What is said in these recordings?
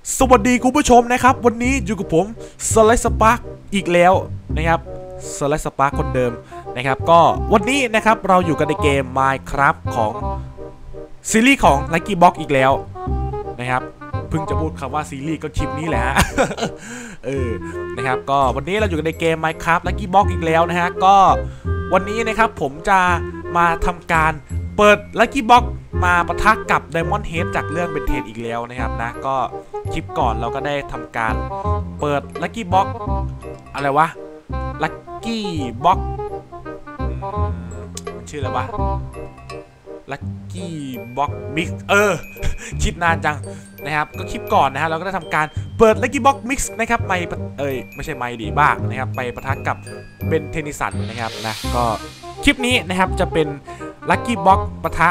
สวัสดีคุณผู้ชมนะครับวันนี้อยู่กับผมสไลด์สปาร์กอีกแล้วนะครับสไลด์สปาร์กคนเดิมนะครับก็วันนี้นะครับเราอยู่กันในเกม Minecraft ของซีรีส์ของ Lucky Block อีกแล้วนะครับเพิ่งจะพูดคำว่าซีรีส์ก็คลิปนี้แหละ นะครับก็วันนี้เราอยู่กันในเกม Minecraft Lucky Block อีกแล้วนะฮะก็วันนี้นะครับผมจะมาทำการเปิด Lucky Block มาปะทะกับ Diamond Head จากเรื่องเป็นเทนอีกแล้วนะครับนะก็คลิปก่อนเราก็ได้ทำการเปิด Lucky Block อะไรวะ Lucky Block มันชื่ออะไรวะ Lucky Block Mix คิดนานจังนะครับก็คลิปก่อนนะฮะเราก็ได้ทำการเปิด Lucky Block Mix นะครับไม่ใช่ไม่ดีบ้างนะครับไปปะทะกับเบนเทนิสันนะครับนะก็คลิปนี้นะครับจะเป็น Lucky Block ปะทะ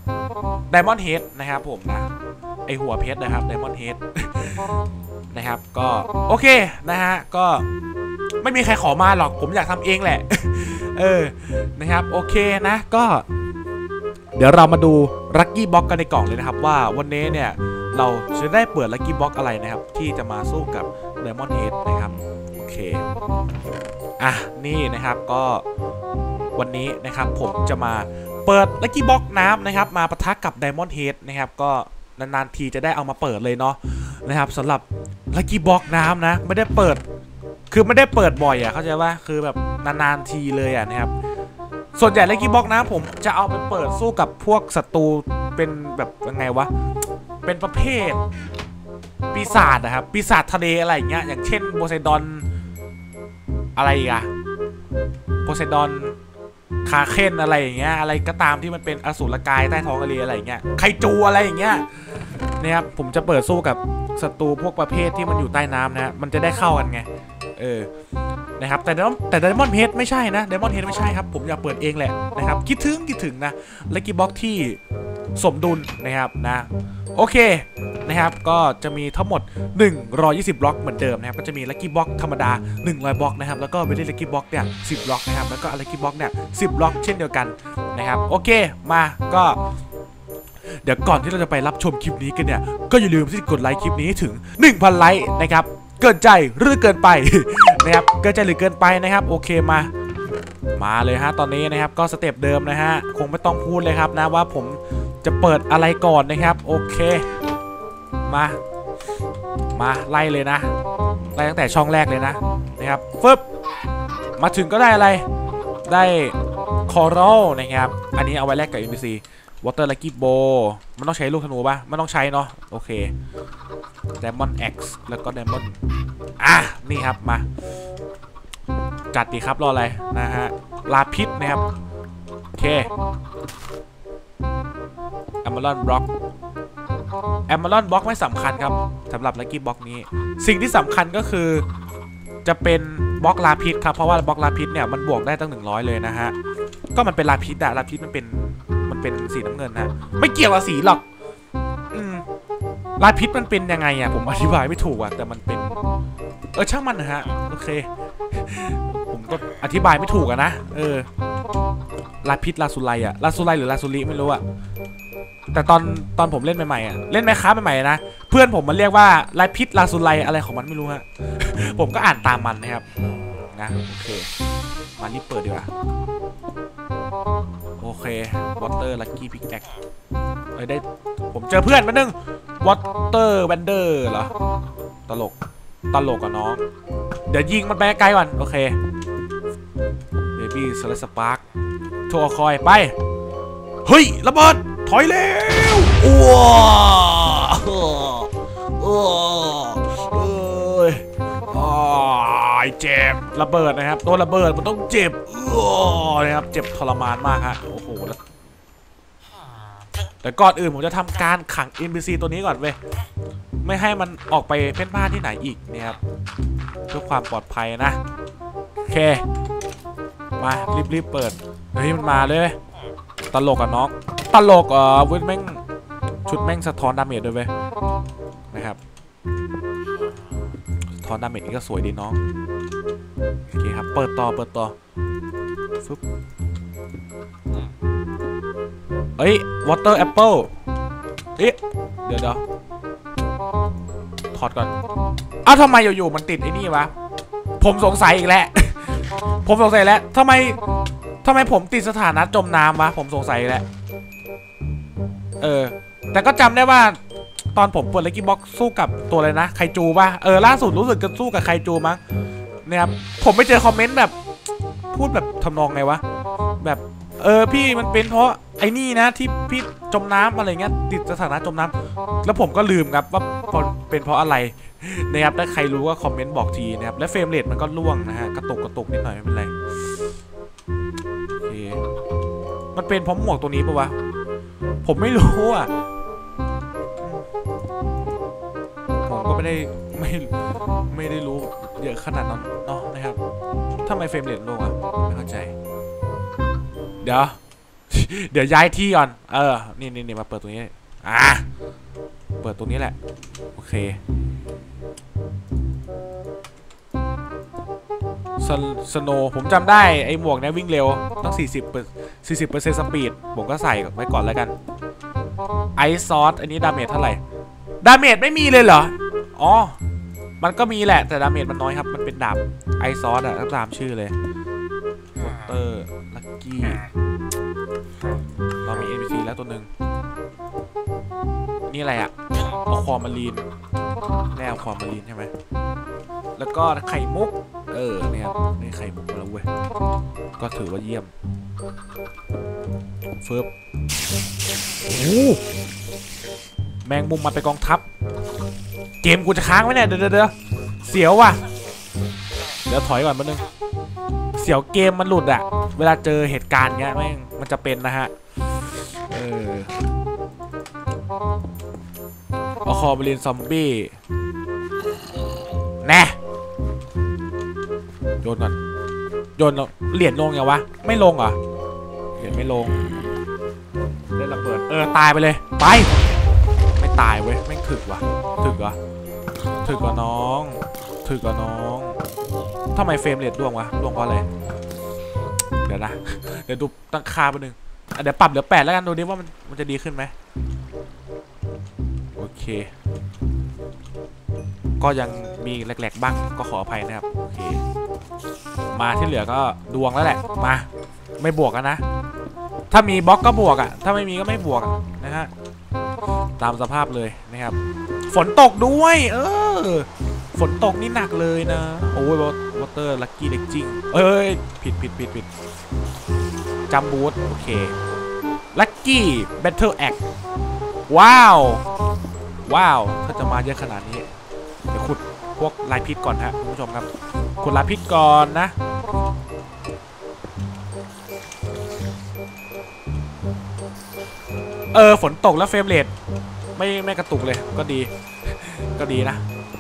Diamond Head นะครับผมนะไอหัวเพชรนะครับ Diamond Head นะครับก็โอเคนะฮะก็ไม่มีใครขอมาหรอกผมอยากทำเองแหละนะครับโอเคนะก็เดี๋ยวเรามาดู Lucky Block กันในกล่องเลยนะครับว่าวันนี้เนี่ยเราจะได้เปิด Lucky Block อะไรนะครับที่จะมาสู้กับ Diamond Head นะครับโอเคนี่นะครับก็วันนี้นะครับผมจะมาเปิด Lucky Block น้ำนะครับมาปะทะกับ Diamond Head นะครับก็นานๆทีจะได้เอามาเปิดเลยเนาะนะครับสำหรับ Lucky Block น้ำนะไม่ได้เปิดคือไม่ได้เปิดบ่อยเข้าใจว่าคือแบบนานๆทีเลยนะครับส่วนใหญ่ Lucky Block น้ำผมจะเอาไปเปิดสู้กับพวกศัตรูเป็นแบบยังไงวะเป็นประเภทปีศาจนะครับปีศาจทะเลอะไรอย่างเงี้ยอย่างเช่นโพไซดอนอะไรอีกอะโพไซดอนคาเคนอะไรอย่างเงี้ยอะไรก็ตามที่มันเป็นอสูรกายใต้ท้องทะเลอะไรอย่างเงี้ยไคจูอะไรอย่างเงี้ยนะครับผมจะเปิดสู้กับศัตรูพวกประเภทที่มันอยู่ใต้น้ำนะมันจะได้เข้ากันไงนะครับแต่Diamond Headไม่ใช่นะDiamond Headไม่ใช่ครับผมอยากเปิดเองแหละนะครับคิดถึงนะ Lucky Block ที่สมดุลนะครับนะโอเคนะครับก็จะมีทั้งหมด120บล็อกเหมือนเดิมนะครับก็จะมี Lucky Block ธรรมดา100บล็อกนะครับแล้วก็Very Lucky Block เนี่ย10บล็อกนะครับแล้วก็ Lucky Block เนี่ย10บล็อกเช่นเดียวกันนะครับโอเคมาก็เดี๋ยวก่อนที่เราจะไปรับชมคลิปนี้กันเนี่ยก็อย่าลืมที่กดไลค์คลิปนี้ถึง 1,000 ไลค์นะครับเกินใจหรือเกินไป นะครับเกินใจหรือเกินไปนะครับโอเคมาเลยฮะตอนนี้นะครับก็สเต็ปเดิมนะฮะคงไม่ต้องพูดเลยครับนะว่าผมจะเปิดอะไรก่อนนะครับโอเคมาไล่เลยนะไล่ตั้งแต่ช่องแรกเลยนะครับฟึบมาถึงก็ได้อะไรได้คอรัลนะครับอันนี้เอาไว้แลกกับ NPC Water Lucky Bow มันต้องใช้ลูกธนูป่ะไม่ต้องใช้เนาะโอเค Diamond Axe แล้วก็ Diamond นี่ครับมาจัดดีครับรออะไรนะฮะลาพิษนะครับโอเค Emerald Block Emerald Block ไม่สำคัญครับสำหรับ Lucky Block นี้สิ่งที่สำคัญก็คือจะเป็นบล็อกลาพิษครับเพราะว่าบล็อกลาพิษเนี่ยมันบวกได้ตั้ง100เลยนะฮะก็มันเป็นลาพิษลาพิษมันเป็นสีน้ำเงินนะไม่เกี่ยวกับสีหรอกลาพิษมันเป็นยังไงผมอธิบายไม่ถูกแต่มันเป็นช่างมันนะฮะโอเคผมก็อธิบายไม่ถูกนะลาพิษลาสุไลลาสุไลหรือลาสุริไม่รู้แต่ตอนผมเล่นใหม่ๆเล่นแมคค้าใหม่ๆนะเพื่อนผมมันเรียกว่าลาพิษลาสุไลอะไรของมันไม่รู้ฮะ ผมก็อ่านตามมันนะครับนะโอเคมารีบเปิดดีกว่าโอเค Water Lucky Pickaxe ได้ผมเจอเพื่อนมาหนึ่ง Water Wonder เหรอตลกกับน้องเดี๋ยวยิงมันไปไกลก่อนโอเค Baby Slash Spark โชว์คอยไปเฮ้ยระเบิดถอยเร็วเจ็บระเบิดนะครับตัวระเบิดมันต้องเจ็บนะครับเจ็บทรมานมากฮะโอ้โหแต่ก่อนอื่นผมจะทำการขัง NPC ตัวนี้ก่อนเว้ยไม่ให้มันออกไปเพ่นพ่านที่ไหนอีกนะครับเพื่อความปลอดภัยนะโอเคมารีบเปิดเฮ้ยมันมาเลยตลกกับน้องตลกเว้ยแม่งชุดแม่งสะท้อนดาเมจด้วยเว้ยนะครับสะท้อนดาเมจนี่ก็สวยดีน้องโอเคครับเปิดต่อฟึบWater Apple เดี๋ยวถอดก่อนอ้าวทำไมอยู่ๆมันติดไอ้นี่วะผมสงสัยอีกแล้ว ผมสงสัยแล้วทำไมผมติดสถานะจมน้ำวะผมสงสัยแล้วแต่ก็จำได้ว่าตอนผมเปิดลัคกี้บ็อกสู้กับตัวอะไรนะไคจูป่ะล่าสุดรู้สึกจะสู้กับไคจูมั้งนะครับผมไปเจอคอมเมนต์แบบพูดแบบทำนองไงวะแบบพี่มันเป็นเพราะไอ้นี่นะที่พี่จมน้ำอะไรเงี้ยติดสถานะจมน้ำแล้วผมก็ลืมครับว่าเป็นเพราะอะไรนะครับถ้าใครรู้ก็คอมเมนต์บอกทีนะครับและเฟรมเรทมันก็ล่วงนะฮะกระตุกนิดหน่อยไม่เป็นไรโอเคมันเป็นเพราะหมวกตัวนี้ปะวะผมไม่รู้อ่ะผมก็ไม่ได้รู้เยอะขนาดนั้นเนาะนะครับทำไมเฟรมเรทล่วงอ่ะไม่เข้าใจเดี๋ยวย้ายที่ก่อนนี่มาเปิดตรงนี้เปิดตรงนี้แหละโอเคสโนผมจำได้ไอ้หมวกเนี่ยวิ่งเร็วต้อง40% สปีดผมก็ใส่ไว้ก่อนแล้วกันไอซอสอันนี้ดาเมจเท่าไหร่ดาเมจไม่มีเลยเหรออ๋อมันก็มีแหละแต่ดาเมจมันน้อยครับมันเป็นดาบไอซอสอะตามชื่อเลยมอนเตอร์ลัคกี้เรามี NPC แล้วตัวหนึ่งนี่อะไรอะเอาคอมารีนแร่เอาคอมารีนใช่ไหมแล้วก็ไข่มุกเนี่ยครับนี่ไข่มุกมาแล้วเว้ยก็ถือว่าเยี่ยมเฟิร์บโอ้แมงมุมมาไปกองทัพเกมกูจะค้างไหมเนี่ยเดี๋ยวเสียวว่ะเดี๋ยวถอยก่อนแป๊บนึงเสียวเกมมันหลุดอะเวลาเจอเหตุการณ์เงี้ยมันจะเป็นนะฮะเอาคอมารีนซอมบี้แน่โยนก่อนโยนเหรียญลงยังวะไม่ลงเหรอเหรียญไม่ลงเล่นระเบิดตายไปเลยไปไม่ตายเว้ยแม่งถึกว่ะถึกกว่าน้องทำไมเฟรมเรทร่วงวะร่วงเพราะอะไรเดี๋ยวนะเดี๋ยวดูตั้งค่าไปหนึ่งเดี๋ยวปรับเหลือ8แล้วกันดูดิว่ามันจะดีขึ้นไหมโอเคก็ยังมีแหลกๆบ้างก็ขออภัยนะครับโอเคมาที่เหลือก็ดวงแล้วแหละมาไม่บวกกันนะถ้ามีบล็อกก็บวกอ่ะถ้าไม่มีก็ไม่บวกนะฮะตามสภาพเลยนะครับฝนตกด้วยฝนตกนี่หนักเลยนะโอ้ยวอเตอร์ลัคกี้เด็กจริงผิดจัมบูทโอเคลัคกี้แบทเทิลแอคว้าวถ้าจะมาเยอะขนาดนี้เดี๋ยวขุดพวกลายพิษก่อนฮะคุณผู้ชมครับขุดลายพิษก่อนนะฝนตกแล้วเฟรมเรทไม่กระตุกเลยก็ดีนะ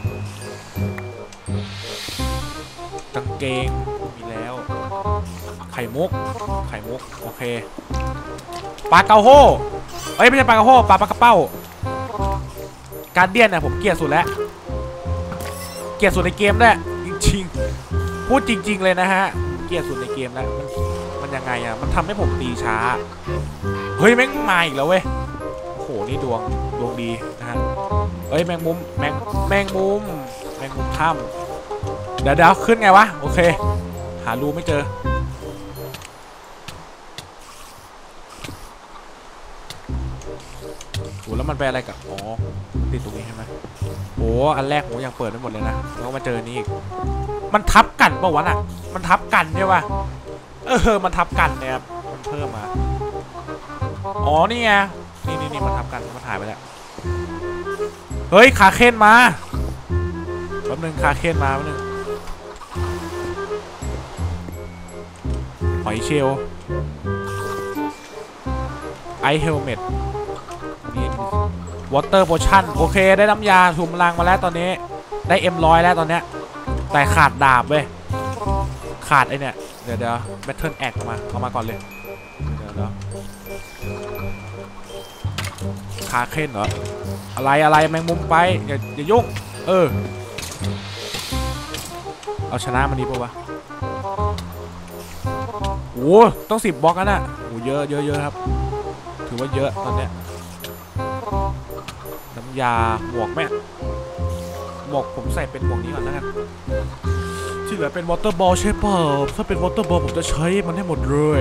กางเกงมีแล้วไข่มุกโอเคปลาเกาโฮไม่ใช่ปลาเกาโฮปลากระเป้าการเดียนเนี่ยผมเกลียดสุดแล้วเกลียดสุดในเกมด้วยจริงๆพูดจริงๆเลยนะฮะเกลียดสุดในเกมแล้วมันยังไงอะมันทำให้ผมตีช้าเฮ้ยแม่งมาอีกแล้วเว้ยโอ้โหนี่ดวงดีนะฮะแมงมุมถ้ำเดี๋ยวขึ้นไงวะโอเคหารูไม่เจอโอ้แล้วมันไปอะไรกับติดตรงนี้ใช่ไหมโอ้อันแรกผมยังเปิดไม่หมดเลยนะแล้วมาเจอนี่อีกมันทับกันป่าววะน่ะมันทับกันใช่ป่ะมันทับกันเนี่ยครับมันเพิ่มมานี่ไงนี่มันทับกันมันหายไปแล้วเฮ้ยขาเค้นมาแป๊บนึงขาเค้นมาแป๊บนึงหอยเชลล์ไอเฮลเมตนี่วอเตอร์โพชั่นโอเคได้น้ำยาถุงพลังมาแล้วตอนนี้ได้ M100 แล้วตอนเนี้ยแต่ขาดดาบเว้ยขาดไอเนี่ยเดี๋ยวแบทเทิลแอคเอามาก่อนเลยเดี๋ยวขาเค้นเหรออะไรแมงมุมไปอย่ายุ่งเอาชนะมันดีป่าววะโอ้ต้อง10 บล็อกนะโอ้เยอะครับถือว่าเยอะตอนเนี้ยน้ำยาหมวกแม่หมวกผมใส่เป็นหมวกนี้ก่อนแล้วกันที่เหลือเป็นวอเตอร์บอลใช่เปล่าถ้าเป็นวอเตอร์บอลผมจะใช้มันให้หมดเลย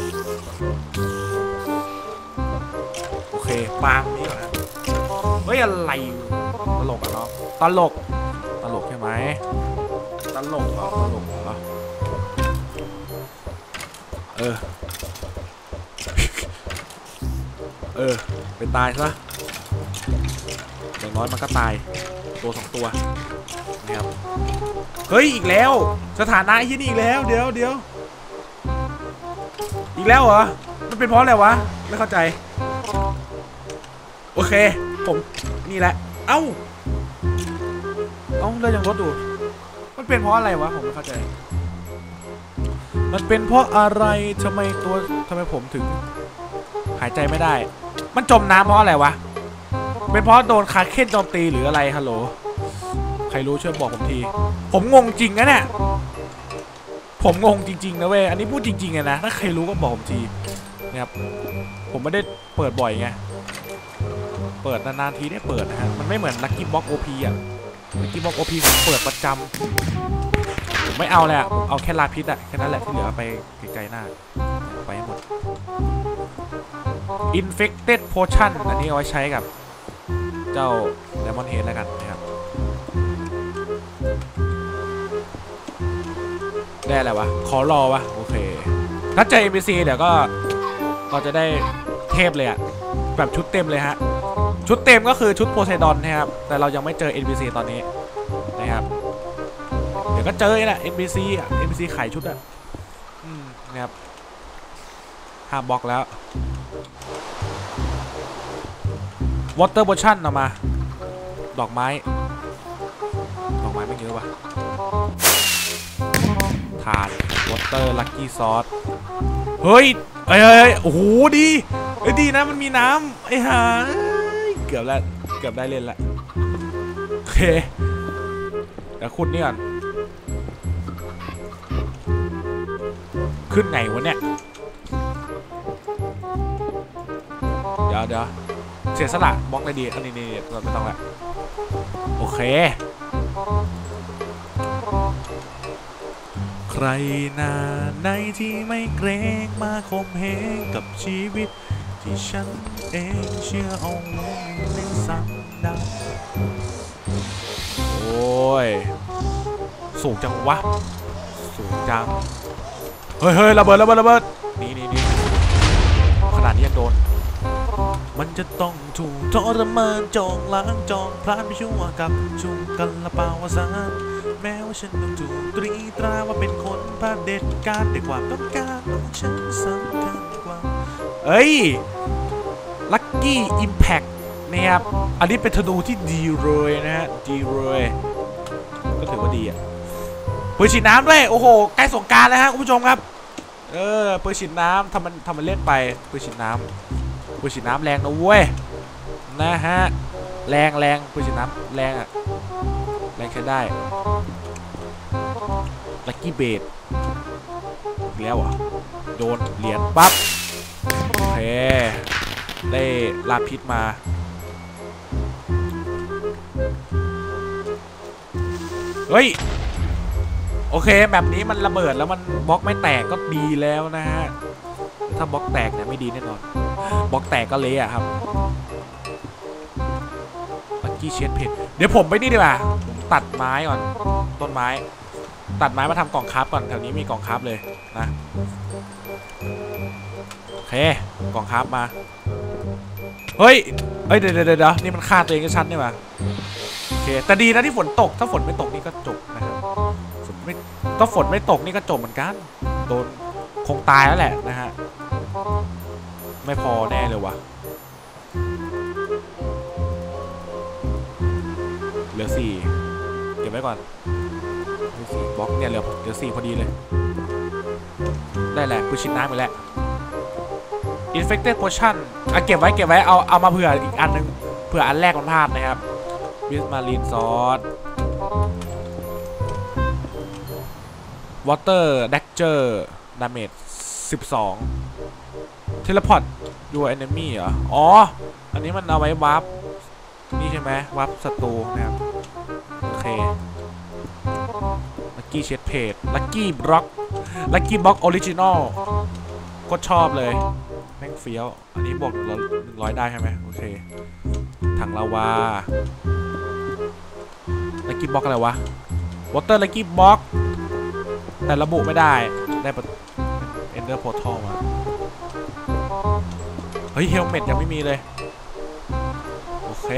โอเคปางนี้ก่อนนะเฮ้ยอะไรตลกอ่ะเนาะตลกใช่ไหมตลกเหรอเป็นตายซะอย่างน้อยมันก็ตายตัว2ตัวนะครับเฮ้ยอีกแล้วสถานะที่นี่อีกแล้วเดี๋ยวอีกแล้วเหรอมันเป็นเพราะอะไรวะไม่เข้าใจโอเคผมนี่แหละเอ้าเรายังลดอยู่มันเป็นเพราะอะไรวะผมไม่เข้าใจมันเป็นเพราะอะไรทำไมผมถึงหายใจไม่ได้มันจมน้ำเพราะอะไรวะเป็นเพราะโดนคาเคนโจมตีหรืออะไรฮัลโหลใครรู้ช่วยบอกผมทีผมงงจริงนะเนี่ยผมงงจริงๆนะเว้ยอันนี้พูดจริงๆไงนะถ้าใครรู้ก็บอกผมทีนะครับผมไม่ได้เปิดบ่อยไงเปิดนานๆทีได้เปิดนะฮะมันไม่เหมือนลัคกี้บ็อกโอพีอ่ะลัคกี้บ็อกโอพีผมเปิดประจำผมไม่เอาเลยอะเอาแค่ลาพิษอะแค่นั้นแหละที่เหลือไปไกลๆหน้าไปให้หมด Infected Potion อันนี้เอาไว้ใช้กับเจ้า Diamond Head แล้วกันนะครับได้อะไรวะขอรอวะโอเคถ้าเจอ NPC เดี๋ยวก็เราจะได้เทพเลยอะแบบชุดเต็มเลยฮะชุดเต็มก็คือชุดโพไซดอนนะครับแต่เรายังไม่เจอ NPC ตอนนี้นะครับเดี๋ยวก็เจอแหละ NPC อ่ะ NPC ขายชุดอ่ะนะครับ5 บล็อกแล้ว Water Potion ออกมาดอกไม้ไม่เยอะวะทาน Water Lucky Sauce เฮ้ยโอ้โหดีนะมันมีน้ำไอ้ห่าเกือบได้เล่นละโอเคเดี๋ยวคุณนี่ก่อนขึ้นไงวะเนี่ยเดี๋ยวเสียสละบล็อกเลยดีอันนี้เราไม่ต้องละโอเคใครนาในที่ไม่เกรงมาข่มเหงกับชีวิตที่ฉันเองเชื่อเอาไว้ในสังดาโอ้ยสูงจังวะสูงจังเฮ้ยระเบิดนี่ขนาดนี้ยังโดนมันจะต้องถูกทรมานจองล้างจองพลาดไม่ชั่วกับชุ่มกันละเปล่าวสารแม้ว่าฉันต้องถูกตรีตราว่าเป็นคนพาเด็ดการแต่ความต้องการของฉันสำคัญกว่าลัคกี้อิมแพคนะครับอันนี้เป็นธนูที่ดีเลยนะฮะดีเลยก็ถือว่าดีอ่ะปืนฉีดน้ำด้วยโอ้โหใกล้สงกรานต์แล้วฮะคุณผู้ชมครับปืนฉีดน้ำทำมันเล่นไปปืนฉีดน้ำแรงนะเว้ยนะฮะแรงปืนฉีดน้ำแรงอ่ะแรงใช้ได้ลัคกี้เบดแล้วอ่ะโดนเหรียญปั๊บโอเคได้ลาพิษมาเฮ้ยโอเคแบบนี้มันระเบิดแล้วมันบล็อกไม่แตกก็ดีแล้วนะฮะถ้าบล็อกแตกเนี่ยไม่ดีแน่นอนบล็อกแตกก็เละครับลัคกี้เชดเพชรเดี๋ยวผมไปนี่ดีกว่าผมตัดไม้ก่อนต้นไม้ตัดไม้มาทำกล่องคราฟก่อนแถวนี้มีกล่องคราฟเลยนะโอเคกล่องคราฟมาเฮ้ยเดี๋ยวนี่มันฆ่าตัวเองชัดนี่ป่ะโอเคแต่ดีนะที่ฝนตกถ้าฝนไม่ตกนี่ก็จบนะครับถ้าฝนไม่ตกนี่ก็จบเหมือนกันโดนคงตายแล้วแหละนะฮะไม่พอแน่เลยวะเหลือ4เก็บไว้ก่อน4บล็อกเนี่ยเหลือ4พอดีเลยได้แหละปืนฉีดน้ำไปแล้ว Infected Potion เก็บไว้เอามาเผื่ออีกอันนึงเผื่ออันแรกมันพลาดนะครับบิสมารีนซอสWater Dagger Damage 12 Teleport Your Enemy เหรออ๋ออันนี้มันเอาไว้วาร์ปนี่ใช่ไหมวาร์ปศัตรูนะครับโอเคลัคกี้เชดเพจลัคกี้บล็อกลัคกี้บล็อกออริจินอลก็ชอบเลยแม่งเฟี้ยวอันนี้บวก100ได้ใช่ไหมโอเคถังลาวาลัคกี้บล็อกอะไรวะวอเตอร์ลัคกี้บล็อกแต่ระบุไม่ได้เอนเดอร์โพร์ทัลมาเฮ้ยเฮลเมตยังไม่มีเลยโอเค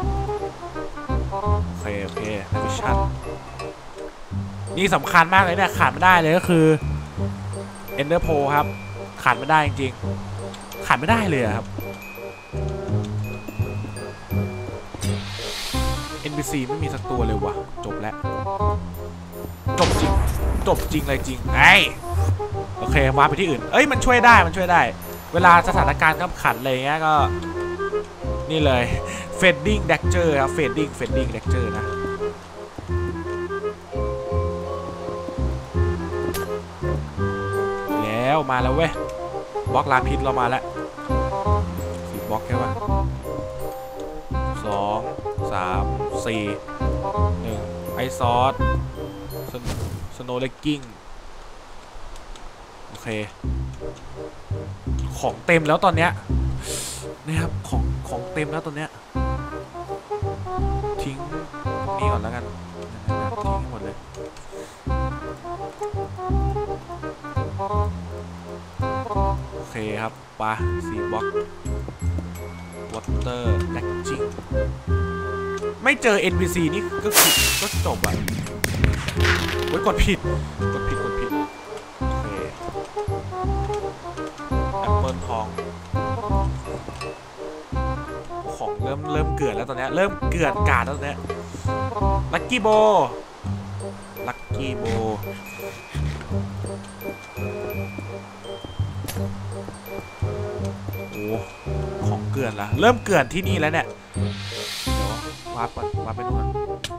ในมิชชั่นนี่สำคัญมากเลยเนี่ยขาดไม่ได้เลยก็คือเอนเดอร์โพครับขาดไม่ได้จริงๆขาดไม่ได้เลยครับ NPC ไม่มีสักตัวเลยวะจบแล้วจบจริงเลยจริงไอ้โอเคมาไปที่อื่นเอ้ยมันช่วยได้เวลาสถานการณ์ขับขันอะไรเงี้ยก็นี่เลยเฟดดิ้งแดกเจอร์ครับเฟดดิ้งแดกเจอร์นะแล้วมาแล้วเว้ยบล็อกลาพิษเรามาแล้ว10 บล็อกแค่ว่า2 3 4 1ไอซอสสโนว์เลกกิ้งโอเคของเต็มแล้วตอนเนี้ยนะครับของเต็มแล้วตอนเนี้ยทิ้งพวกนี้ก่อนแล้วกันทิ้งให้หมดเลยโอเคครับปลา4 บล็อกวอเตอร์แลกจิ้งไม่เจอ NPC นี่ก็จบอ่ะโอ้ยกดผิดโอเคแอปเปิลทองของเริ่มเกิดแล้วตอนนี้เริ่มเกิดกาดแล้วตอนนี้ลัคกี้โบโอ้ของเกิดละเริ่มเกิดที่นี่แล้วเนี่ยเดี๋ยววาร์ปไปนู่น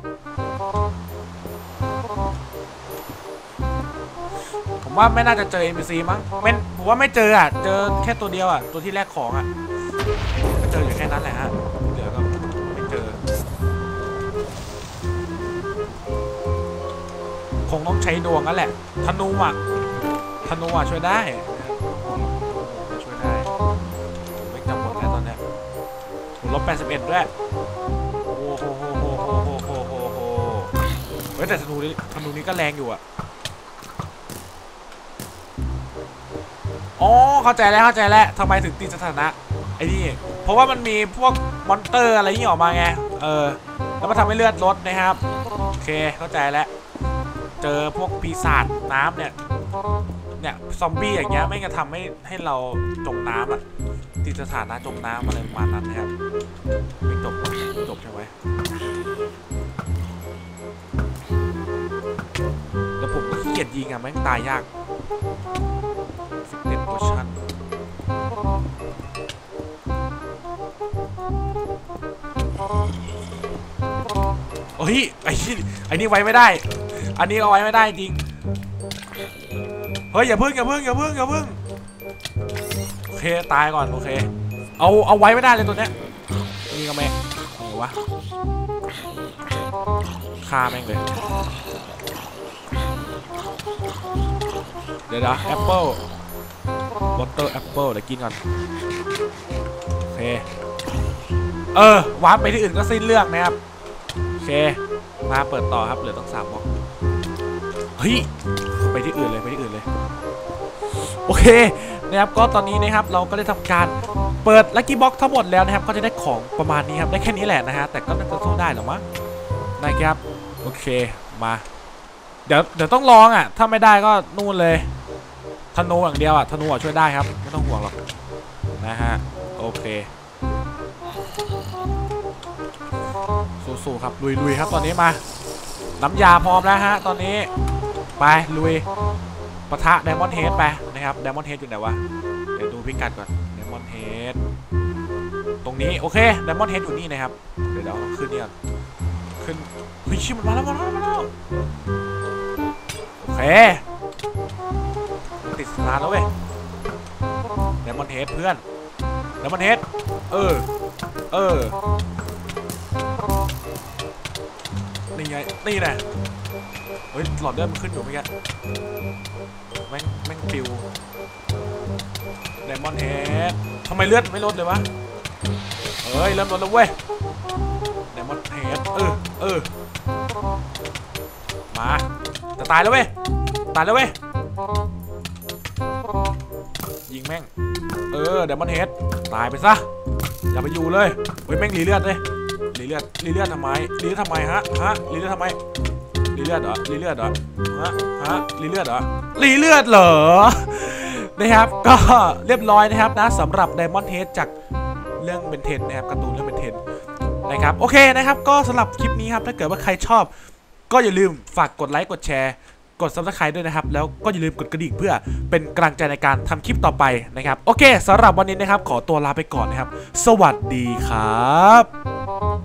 ผมว่าไม่น่าจะเจอ NPC มั้งผมว่าไม่เจออ่ะเจอแค่ตัวเดียวอ่ะตัวที่แรกของอ่ะก็เจออยู่แค่นั้นแหละฮะเดี๋ยวก็ไม่เจอคงต้องใช้ดวงนั่นแหละธนูอ่ะช่วยได้ไม่จำหมดแล้วตอนเนี้ยลบ81ด้วยโอ้โหเฮ้ยแต่ธนูนี้ก็แรงอยู่อ่ะอ๋อเข้าใจแล้วทำไมถึงตีสถานะไอ้นี่เพราะว่ามันมีพวกมอนเตอร์อะไรนี่ออกมาไงแล้วมันทำให้เลือดลดนะครับโอเคเข้าใจแล้วเจอพวกปีศาจน้ำเนี่ยซอมบี้อย่างเงี้ยไม่งั้นทำให้เราจมน้ำอ่ะตีสถานะจมน้ำอะไรประมาณนั้นนะครับไม่จบใช่ไหมแล้วผมก็ขี้เกียจยิงอ่ะแม่งตายยากเวอร์ชันโอ้ยไอ้นี่ไว้ไม่ได้อันนี้เอาไว้ไม่ได้จริงเฮ้ยอย่าพึ่งโอเคตายก่อนโอเคเอาไว้ไม่ได้เลยตัวเนี้ยนี่ก็แม่งไงวะฆ่าแม่งเลยเดี๋ยวแอปเปิลวอเตอร์แอปเปิลเดี๋ยวกินก่อนโอเควาร์ปไปที่อื่นก็สิ้นเรื่องนะครับโอเคมาเปิดต่อครับเหลือต้อง3 บล็อกเฮ้ยไปที่อื่นเลยโอเคนะครับก็ตอนนี้นะครับเราก็ได้ทำการเปิดลัคกี้บ็อกทั้งหมดแล้วนะครับก็จะได้ของประมาณนี้ครับได้แค่นี้แหละนะฮะแต่ก็น่าจะสู้ได้หรอมั้งนะครับโอเคมาเดี๋ยวต้องลองอ่ะถ้าไม่ได้ก็นู่นเลยธนูอย่างเดียวอ่ะธนูช่วยได้ครับไม่ต้องห่วงหรอกนะฮะโอเคสู้ๆครับลุยครับตอนนี้มาน้ำยาพร้อมแล้วฮะตอนนี้ไปลุยปะทะไดมอนด์เฮดไปนะครับไดมอนด์เฮดอยู่ไหนวะเดี๋ยวดูพิกัดก่อนไดมอนด์เฮดตรงนี้โอเคไดมอนด์เฮดอยู่นี่นะครับเดี๋ยวต้องขึ้นนี่ก่อนขึ้นเฮ้ยชิมันมาแล้วโอเคติดสตาร์ทแล้วเว้ยไดมอนด์เฮดเพื่อนไดมอนด์เฮดนี่ไงนี่แน่เฮ้ยหลอดเลือดมันขึ้นอยู่เมื่อกี้แม่งปิวไดมอนด์เฮดทำไมเลือดไม่ลดเลยวะเฮ้ยเริ่มลดแล้วเว้ยไดมอนด์เฮดมาจะตายแล้วเว้ยยิงแม่งไดมอนด์เฮดตายไปซะอย่าไปอยู่เลยเฮ้ยแม่งรีเลือดเลยรีเลือดทำไมรีเลือดทำไมฮะรีเลือดทำไมรีเลือดเหรอรีเลือดเหรอรีเลือดเหรอรีเลือดเหรอนะครับก็เรียบร้อยนะครับนะสำหรับ Diamond Head จากเรื่องเบนเทนนะครับการ์ตูนเรื่องเบนเทนนะครับโอเคนะครับก็สำหรับคลิปนี้ครับถ้าเกิดว่าใครชอบก็อย่าลืมฝากกดไลค์กดแชร์กด Subscribe ด้วยนะครับแล้วก็อย่าลืมกดกระดิ่งเพื่อเป็นกำลังใจในการทำคลิปต่อไปนะครับโอเคสำหรับวันนี้นะครับขอตัวลาไปก่อนนะครับสวัสดีครับ